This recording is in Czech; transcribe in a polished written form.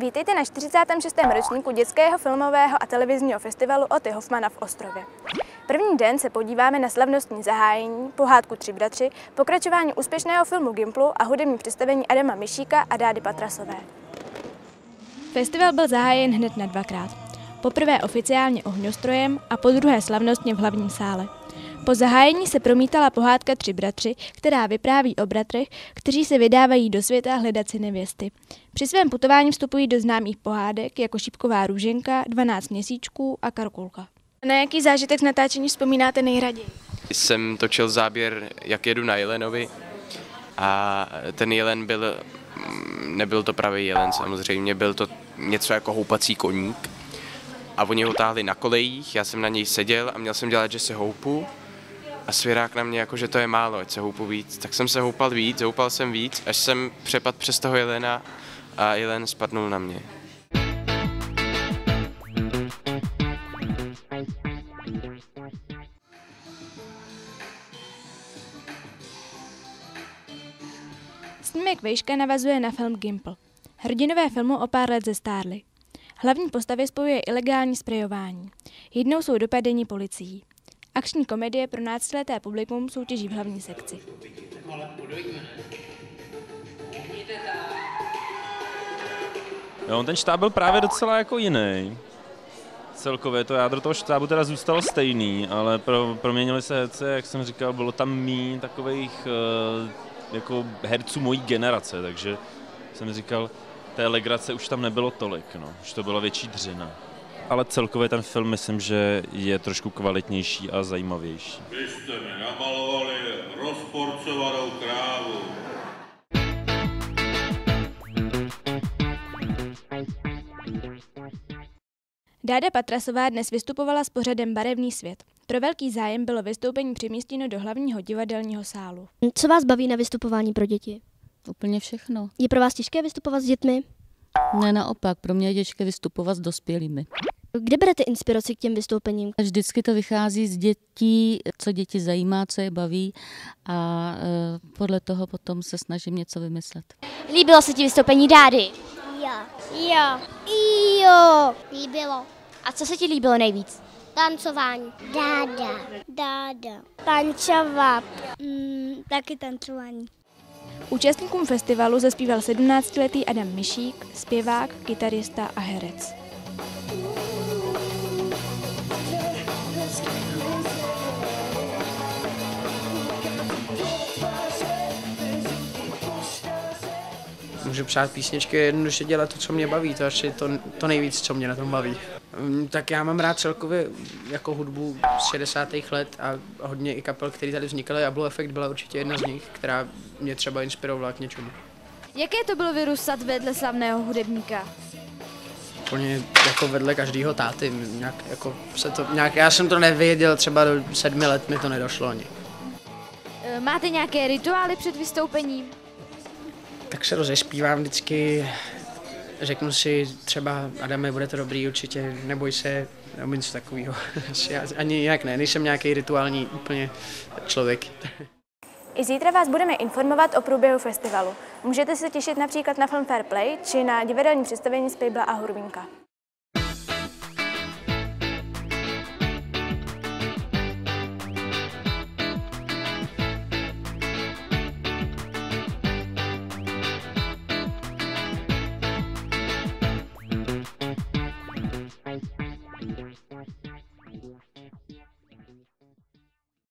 Vítejte na 46. ročníku dětského filmového a televizního festivalu Otty Hoffmana v Ostrově. První den se podíváme na slavnostní zahájení, pohádku Tři bratři, pokračování úspěšného filmu Gimplu a hudební představení Adama Mišíka a Dády Patrasové. Festival byl zahájen hned na dvakrát. Poprvé oficiálně ohňostrojem a podruhé slavnostně v hlavním sále. Po zahájení se promítala pohádka Tři bratři, která vypráví o bratrech, kteří se vydávají do světa hledat si nevěsty. Při svém putování vstupují do známých pohádek jako Šípková růženka, 12 měsíčků a Karkulka. Na jaký zážitek z natáčení vzpomínáte nejraději? Jsem točil záběr, jak jedu na jelenovi a ten jelen nebyl to pravý jelen samozřejmě, byl to něco jako houpací koník a oni ho táhli na kolejích, já jsem na něj seděl a měl jsem dělat, že se houpu a svěrák na mě jako, že to je málo, ať se houpu víc, tak jsem se houpal jsem víc, až jsem přepadl přes toho jelena a jelen spadnul na mě. Snímek Vejška navazuje na film Gimpl. Hrdinové filmu o pár let zestárli. Hlavní postavy spojuje ilegální sprejování. Jednou jsou dopadeni policií. Akční komedie pro náctileté publikum soutěží v hlavní sekci. Jo, ten štáb byl právě docela jako jiný. Celkově to jádro toho štábu teda zůstalo stejný, ale proměnily se herce, jak jsem říkal, bylo tam míň takových jako herců mojí generace, takže jsem říkal, té legrace už tam nebylo tolik, no, už to byla větší dřina. Ale celkově ten film myslím, že je trošku kvalitnější a zajímavější. Vy jste mi namalovali rozporcovanou krávu. Dáda Patrasová dnes vystupovala s pořadem Barevný svět. Pro velký zájem bylo vystoupení přemístěno do hlavního divadelního sálu. Co vás baví na vystupování pro děti? Úplně všechno. Je pro vás těžké vystupovat s dětmi? Ne, naopak, pro mě je těžké vystupovat s dospělými. Kde berete inspiraci k těm vystoupením? Vždycky to vychází z dětí, co děti zajímá, co je baví a podle toho potom se snažím něco vymyslet. Líbilo se ti vystoupení Dády? Jo. Líbilo. A co se ti líbilo nejvíc? Tancování. Dáda. Tancovat. Taky tancování. Účastníkům festivalu zaspíval 17letý Adam Mišík, zpěvák, kytarista a herec. Můžu psát písničky, jednoduše dělat to, co mě baví, to je to nejvíc, co mě na tom baví. Tak já mám rád celkově jako hudbu z 60. let a hodně i kapel, které tady vznikaly a Blue Effect byla určitě jedna z nich, která mě třeba inspirovala k něčemu. Jaké to bylo vyrůstat vedle slavného hudebníka? Úplně jako vedle každého táty, já jsem to nevěděl, třeba do 7 let mi to nedošlo ani. Máte nějaké rituály před vystoupením? Tak se rozespívám vždycky, řeknu si třeba Adame, bude to dobrý určitě, neboj se, nebo něco takového. Ani jinak ne, nejsem nějaký rituální úplně člověk. I zítra vás budeme informovat o průběhu festivalu. Můžete se těšit například na film Fair Play či na divadelní představení Spejbla a Hurvínka.